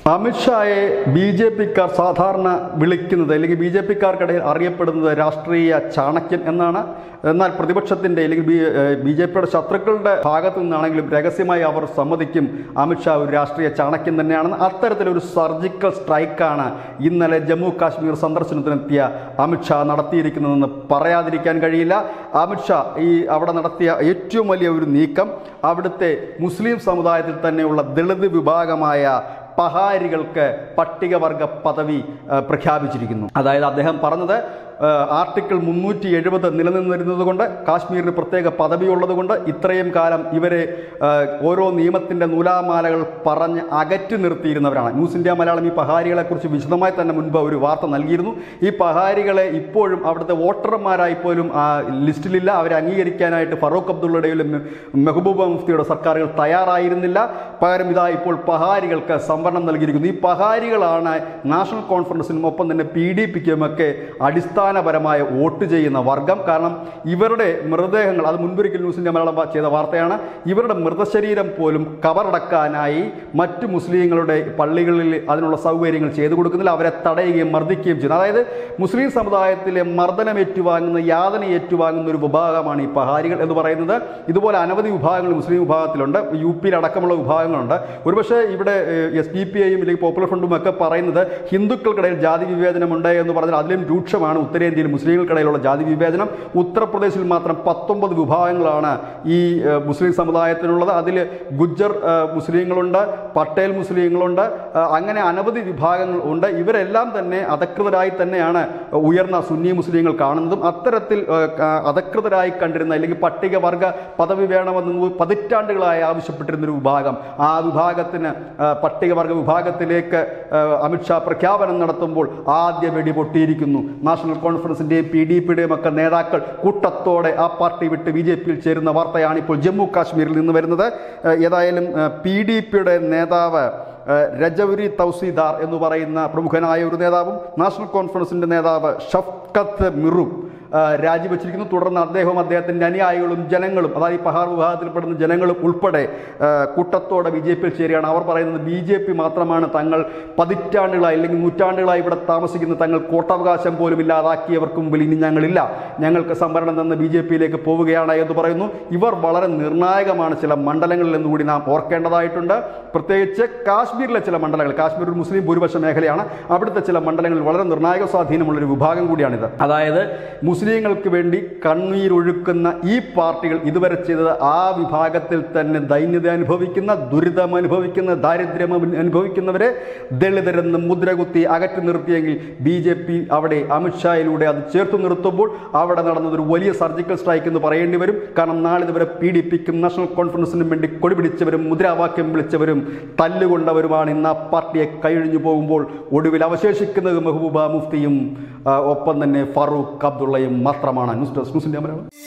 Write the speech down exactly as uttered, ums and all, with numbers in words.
അമിത്ഷായെ B J പിക്കാർ സാധാരണ വിളിക്കുന്നത് അല്ലെങ്കിൽ ബി ജെ പിക്കാർക്കിടയിൽ അറിയപ്പെടുന്നത് രാഷ്ട്രീയ ചാണക്യൻ എന്നാണ്. എന്നാൽ പ്രതിപക്ഷത്തിൻ്റെ അല്ലെങ്കിൽ ബി ബി ജെ പിയുടെ ശത്രുക്കളുടെ ഭാഗത്തു നിന്നാണെങ്കിലും രഹസ്യമായി അവർ സമ്മതിക്കും അമിത്ഷാ ഒരു രാഷ്ട്രീയ ചാണക്യൻ തന്നെയാണെന്ന്. അത്തരത്തിലൊരു സർജിക്കൽ സ്ട്രൈക്കാണ് ഇന്നലെ ജമ്മു കാശ്മീർ സന്ദർശനത്തിനെത്തിയ അമിത്ഷാ നടത്തിയിരിക്കുന്നതെന്ന് പറയാതിരിക്കാൻ കഴിയില്ല. അമിത്ഷാ ഈ അവിടെ നടത്തിയ ഏറ്റവും വലിയ ഒരു നീക്കം അവിടുത്തെ മുസ്ലിം സമുദായത്തിൽ തന്നെയുള്ള ദളിത് വിഭാഗമായ പഹാരികൾക്ക് പട്ടികവർഗ പദവി പ്രഖ്യാപിച്ചിരിക്കുന്നു. അതായത് അദ്ദേഹം പറഞ്ഞത് ആർട്ടിക്കിൾ മുന്നൂറ്റി എഴുപത് നിലനിന്നിരുന്നത് കൊണ്ട് കാശ്മീരിന് പ്രത്യേക പദവി ഉള്ളതുകൊണ്ട് ഇത്രയും കാലം ഇവരെ ഓരോ നിയമത്തിൻ്റെ നൂലാമാലകൾ പറഞ്ഞ് അകറ്റി നിർത്തിയിരുന്നവരാണ്. ന്യൂസ് ഇന്ത്യ മലയാളം ഈ പഹാരികളെക്കുറിച്ച് വിശദമായി തന്നെ മുൻപ് ഒരു വാർത്ത നൽകിയിരുന്നു. ഈ പഹാരികളെ ഇപ്പോഴും അവിടുത്തെ വോട്ടർമാരായി പോലും ലിസ്റ്റിലില്ല. അവരെ അംഗീകരിക്കാനായിട്ട് ഫറൂഖ് അബ്ദുള്ളയുടെയും മെഹബൂബ മുഫ്തിയുടെ സർക്കാരുകൾ തയ്യാറായിരുന്നില്ല. പകരം ഇതാ ഇപ്പോൾ പഹാരികൾക്ക് സംവരണം നൽകിയിരിക്കുന്നു. ഈ പഹാരികളാണ് നാഷണൽ കോൺഫറൻസിനും ഒപ്പം തന്നെ പി ഡി പിക്കുമൊക്കെ അടിസ്ഥാനപരമായ വോട്ട് ചെയ്യുന്ന വർഗം. കാരണം ഇവരുടെ മൃതദേഹങ്ങൾ, അത് മുൻപൊരിക്കൽ ന്യൂസിൻ്റെ മലയാളം ചെയ്ത വാർത്തയാണ്, ഇവരുടെ മൃതശരീരം പോലും കബറടക്കാനായി മറ്റു മുസ്ലിങ്ങളുടെ പള്ളികളിൽ അതിനുള്ള സൗകര്യങ്ങൾ ചെയ്തു കൊടുക്കുന്നില്ല. അവരെ തടയുകയും മർദ്ദിക്കുകയും ചെയ്യുന്നു. അതായത് മുസ്ലിം സമുദായത്തിലെ മർദ്ദനം ഏറ്റുവാങ്ങുന്ന, യാതന ഏറ്റുവാങ്ങുന്ന ഒരു വിഭാഗമാണ് ഈ പഹാരികൾ എന്ന് പറയുന്നത്. ഇതുപോലെ അനവധി വിഭാഗങ്ങൾ മുസ്ലിം വിഭാഗത്തിലുണ്ട്, യു പിയിൽ അടക്കമുള്ള വിഭാഗങ്ങളുണ്ട്. ഒരുപക്ഷെ ഇവിടെ എസ് ഡി പി ഐയും അല്ലെങ്കിൽ പോപ്പുലർ ഫ്രണ്ടും ഒക്കെ പറയുന്നത് ഹിന്ദുക്കൾക്കിടയിൽ ജാതി വിവേചനമുണ്ട് എന്ന് പറഞ്ഞാൽ അതിലും രൂക്ഷമാണ് ഉത്തരേന്ത്യയിൽ മുസ്ലിങ്ങൾക്കിടയിലുള്ള ജാതി വിവേചനം. ഉത്തർപ്രദേശിൽ മാത്രം പത്തൊമ്പത് വിഭാഗങ്ങളാണ് ഈ മുസ്ലിം സമുദായത്തിനുള്ളത്. അതിൽ ഗുജ്ജർ മുസ്ലിങ്ങളുണ്ട്, പട്ടേൽ മുസ്ലിങ്ങളുണ്ട്, അങ്ങനെ അനവധി വിഭാഗങ്ങൾ ഉണ്ട്. ഇവരെല്ലാം തന്നെ അധകൃതരായി തന്നെയാണ് ഉയർന്ന സുന്നി മുസ്ലിങ്ങൾ കാണുന്നതും. അത്തരത്തിൽ അധകൃതരായി കണ്ടിരുന്ന അല്ലെങ്കിൽ പട്ടികവർഗ പദവി വേണമെന്ന് പതിറ്റാണ്ടുകളായി ആവശ്യപ്പെട്ടിരുന്നൊരു വിഭാഗം, ആ വിഭാഗത്തിന് പട്ടികവർഗ വിഭാഗത്തിലേക്ക് അമിത്ഷാ പ്രഖ്യാപനം നടത്തുമ്പോൾ ആദ്യ വെടി പൊട്ടിയിരിക്കുന്നു. നാഷണൽ കോൺഫറൻസിൻ്റെയും പി ഡി പിയുടെയും ഒക്കെ നേതാക്കൾ കൂട്ടത്തോടെ ആ പാർട്ടി വിട്ട് ബി ജെ പിയിൽ ചേരുന്ന വാർത്തയാണ് ഇപ്പോൾ ജമ്മു കാശ്മീരിൽ നിന്ന് വരുന്നത്. ഏതായാലും പി ഡി പിയുടെ നേതാവ് രജൗരി തൗസീദാർ എന്ന് പറയുന്ന പ്രമുഖനായ ഒരു നേതാവും നാഷണൽ കോൺഫറൻസിൻ്റെ നേതാവ് ഷഫ്കത്ത് മിറു രാജിവെച്ചിരിക്കുന്നു. തുടർന്ന് അദ്ദേഹവും അദ്ദേഹത്തിൻ്റെ അനുയായികളും ജനങ്ങളും, അതായത് ഈ പഹാർ വിഭാഗത്തിൽപ്പെടുന്ന ജനങ്ങളും ഉൾപ്പെടെ കൂട്ടത്തോടെ ബി ജെ പിയിൽ ചേരുകയാണ്. അവർ പറയുന്നത് ബി ജെ പി മാത്രമാണ് തങ്ങൾ പതിറ്റാണ്ടുകളായി അല്ലെങ്കിൽ നൂറ്റാണ്ടുകളായി ഇവിടെ താമസിക്കുന്ന തങ്ങൾ വോട്ടവകാശം പോലും ഇല്ലാതാക്കിയവർക്ക് മുമ്പിൽ ഇനി ഞങ്ങളില്ല, ഞങ്ങൾക്ക് സംവരണം തന്ന് ബി ജെ പിയിലേക്ക് പോവുകയാണ് എന്ന് പറയുന്നു. ഇവർ വളരെ നിർണായകമാണ് ചില മണ്ഡലങ്ങളിൽ എന്നുകൂടി നാം ഓർക്കേണ്ടതായിട്ടുണ്ട്. പ്രത്യേകിച്ച് കാശ്മീരിലെ ചില മണ്ഡലങ്ങൾ, കാശ്മീർ ഒരു മുസ്ലിം ഭൂരിപക്ഷ മേഖലയാണ്, അവിടുത്തെ ചില മണ്ഡലങ്ങളിൽ വളരെ നിർണായക സ്വാധീനമുള്ളൊരു വിഭാഗം കൂടിയാണിത്. അതായത് മുസ്ലിങ്ങൾക്ക് വേണ്ടി കണ്ണീരൊഴുക്കുന്ന ഈ പാർട്ടികൾ ഇതുവരെ ചെയ്തത് ആ വിഭാഗത്തിൽ തന്നെ ദൈന്യത അനുഭവിക്കുന്ന, ദുരിതം അനുഭവിക്കുന്ന, ദാരിദ്ര്യം അനുഭവിക്കുന്നവരെ ദളിതരെന്ന് മുദ്രകുത്തി അകറ്റി നിർത്തിയെങ്കിൽ ബി ജെ പി അവിടെ അമിത്ഷായിലൂടെ അത് ചേർത്ത് നിർത്തുമ്പോൾ അവിടെ നടന്നതൊരു വലിയ സർജിക്കൽ സ്ട്രൈക്ക് എന്ന് പറയേണ്ടി വരും. കാരണം നാളിതുവരെ പി ഡി പിക്കും നാഷണൽ കോൺഫറൻസിനും വേണ്ടി കൊടി പിടിച്ചവരും മുദ്രാവാക്യം വിളിച്ചവരും തല്ലുകൊണ്ടവരുമാണ് ഇന്ന് ആ പാർട്ടിയെ കഴിഞ്ഞു പോകുമ്പോൾ ഒടുവിൽ അവശേഷിക്കുന്നത് മെഹബൂബ മുഫ്തിയും ഒപ്പം തന്നെ ഫറൂഖ് അബ്ദുള്ളയും മാത്രമാണ്. News desk news India Malayalam.